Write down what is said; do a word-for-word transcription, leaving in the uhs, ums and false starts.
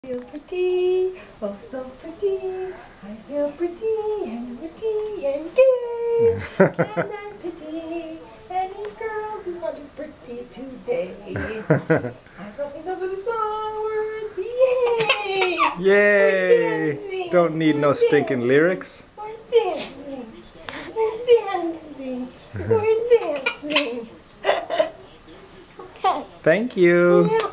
feel pretty, oh so pretty. I feel pretty and pretty and gay. And I'm pretty. Any girl who's not as pretty today. I don't think those are the song words. Yay! Yay! Don't need no stinking lyrics. We're dancing. We're dancing. We're dancing. Okay. Thank you. Yeah.